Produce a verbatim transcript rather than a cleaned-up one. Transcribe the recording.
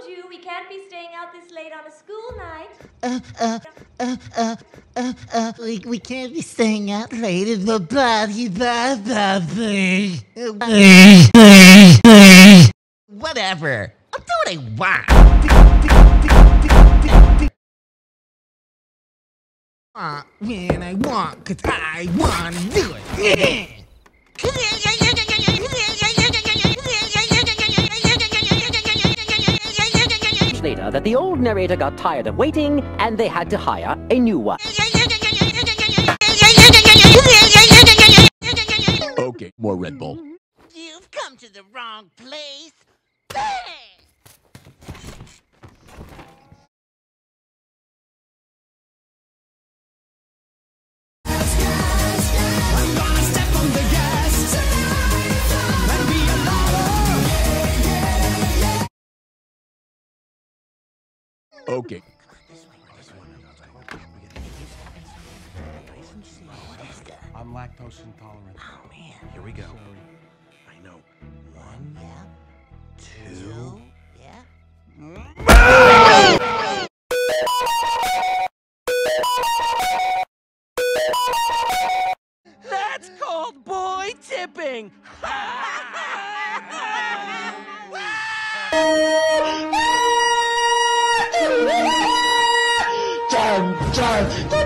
told you we can't be staying out this late on a school night. Uh, uh, uh, uh, uh, uh, we, we can't be staying out late in the body, body. Whatever. I'll do what I want. Uh, when I want, cause I want to do it. Later that the old narrator got tired of waiting and they had to hire a new one. Okay, more Red Bull. You've come to the wrong place. Okay. I'm lactose intolerant. Oh man, Here we go. So, I know. one, yeah, two, yeah. That's called boy tipping! Jump, jump,